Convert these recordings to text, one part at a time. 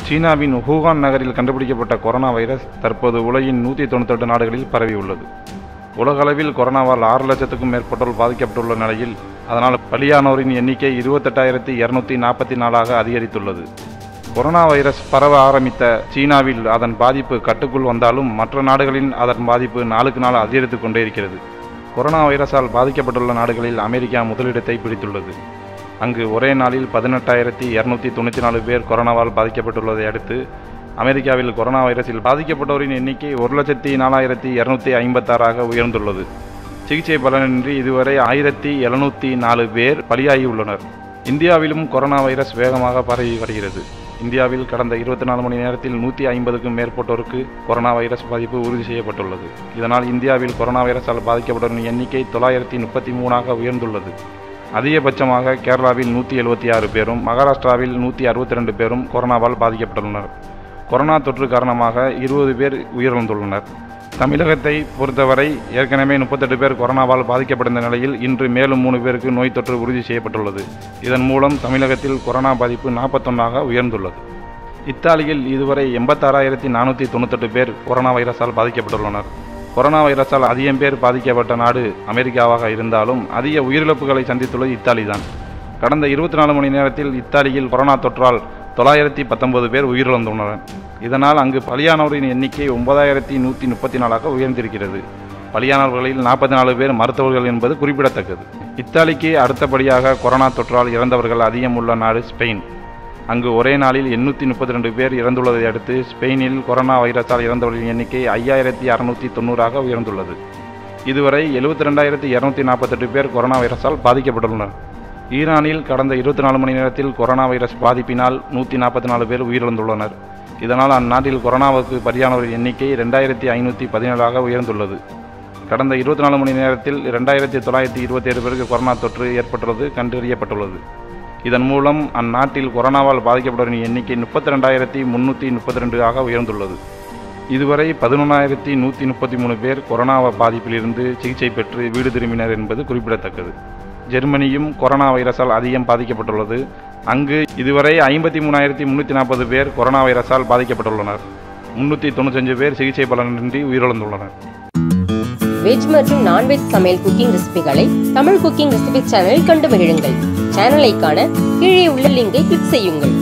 சீனாவின் வூகான் நகரில் கண்டுபிடிக்கப்பட்ட கொரோனா வைரஸ் தற்போது உலகின் 198 நாடுகளில் பரவியுள்ளது. உலகளவில் கொரோனாவால் 6 லட்சத்துக்கும் மேற்பட்டோர் பாதிக்கப்பட்டுள்ள நிலையில் அதனால் பலியானோரின் எண்ணிக்கை 28,244 அதிகரித்துள்ளது. கொரோனா வைரஸ் பரவ ஆரம்பித்த சீனாவில் அதன் பாதிப்பு கட்டுக்குள் வந்தாலும் மற்ற நாடுகளில் அதன் பாதிப்பு நாளுக்கு நாள் அதிகரித்து கொண்டே இருக்கிறது. கொரோனா வைரஸால் பாதிக்கப்பட்டுள்ள நாடுகளில் அமெரிக்கா முதலிடத்தை பிடித்துள்ளது. அங்கு ஒரே நாளில் 18,294 பேர் கொரோனாவால் பாதிக்கப்பட்டுள்ளதை அடுத்து அமெரிக்காவில் கொரோனா வைரஸில் பாதிக்கப்பட்டோரின் எண்ணிக்கை 1,04,256 உயர்ந்துள்ளது. சிகிச்சை பலனின்றி இதுவரை 1,704 பேர் பலியாகியுள்ளனர். இந்தியாவிலும் கொரோனா வைரஸ் வேகமாக பரவி வருகிறது. இந்தியாவில் கடந்த 24 மணி நேரத்தில் 150க்கும் மேற்பட்டோருக்கு கொரோனா வைரஸ் பாதிப்பு உறுதி செய்யப்பட்டுள்ளது. இதனால் இந்தியாவில் கொரோனா வைரஸால் பாதிக்கப்பட்டோரின் எண்ணிக்கை 933 உயர்ந்துள்ளது. அதிகபட்சமாக கேரளாவில் 176 பேரும் மகாராஷ்டிராவில் 162 பேரும் கொரோனாவால் பாதிக்கப்பட்டுள்ளனர். கொரோனா தொற்று காரணமாக 20 பேர் உயிரிழந்துள்ளனர். தமிழகத்தை பொறுத்தவரை ஏற்கனவே 38 பேர் கொரோனாவால் பாதிக்கப்பட்ட நிலையில் இன்று மேலும் 3 பேருக்கு நோய் தொற்று உறுதி செய்யப்பட்டுள்ளது. இதன் மூலம் தமிழகத்தில் கொரோனா பாதிப்பு 41 உயர்ந்துள்ளது. இத்தாலியில் இதுவரை 86,498 பேர் கொரோனா வைரஸால் பாதிக்கப்பட்டுள்ளனர். கொரோனா வைரஸால் அதிகம் பேர் பாதிக்கப்பட்ட நாடு அமெரிக்காவாக இருந்தாலும் அதிக உயிரிழப்புகளை சந்தித்துள்ளது இத்தாலி தான். கடந்த 24 மணி நேரத்தில் இத்தாலியில் கொரோனா தொற்றால் 919 பேர் உயிரிழந்துள்ளனர். இதனால் அங்கு பலியானோரின் எண்ணிக்கை 9,134 உயர்ந்திருக்கிறது. பலியானவர்களில் 44 பேர் மருத்துவர்கள் என்பது குறிப்பிடத்தக்கது. இத்தாலிக்கு அடுத்தபடியாக கொரோனா தொற்றால் இறந்தவர்கள் அதிகம் உள்ள நாடு ஸ்பெயின். அங்கு ஒரே நாளில் 832 பேர் இறந்துள்ளதை அடுத்து ஸ்பெயினில் கொரோனா வைரஸால் இறந்தவர்களின் எண்ணிக்கை 5,690 உயர்ந்துள்ளது. இதுவரை 72,248 பேர் கொரோனா வைரஸால் பாதிக்கப்பட்டுள்ளனர். ஈரானில் கடந்த 24 மணி நேரத்தில் கொரோனா வைரஸ் பாதிப்பினால் 144 பேர் உயிரிழந்துள்ளனர். இதனால் அந்நாட்டில் கொரோனாவுக்கு பலியானவரின் எண்ணிக்கை 2,517 உயர்ந்துள்ளது. கடந்த 24 மணி நேரத்தில் 2,927 பேருக்கு கொரோனா தொற்று ஏற்பட்டுள்ளது கண்டறியப்பட்டுள்ளது. இதன் மூலம் அந்நாட்டில் கொரோனாவால் பாதிக்கப்பட்டவரின் எண்ணிக்கை 32,332 உயர்ந்துள்ளது. இதுவரை 11,133 பேர் கொரோனா பாதிப்பிலிருந்து சிகிச்சை பெற்று வீடு திரும்பினர் என்பது குறிப்பிடத்தக்கது. ஜெர்மனியும் கொரோனா வைரஸால் அதிகம் பாதிக்கப்பட்டுள்ளது. அங்கு இதுவரை 53,340 பேர் கொரோனா வைரஸால் பாதிக்கப்பட்டுள்ளனர். 395 பேர் சிகிச்சை பலனின்றி உயிரிழந்துள்ளனர். வெஜ் மற்றும் நான்வெஜ் சமையல் குக்கிங் ரெசிபிகளை தமிழ் குக்கிங் ரெசிபி சேனலில் கண்டு மகிழுங்கள். சேனலை காண கீழே உள்ள லிங்கை கிளிக் செய்யுங்கள்.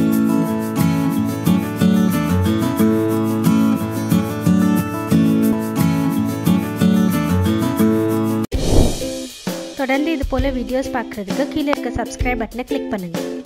தொடர்ந்து இது போல வீடியோஸ் பார்க்குறதுக்கு கீழே இருக்க சப்ஸ்கிரைப் பட்டனை கிளிக் பண்ணுங்கள்.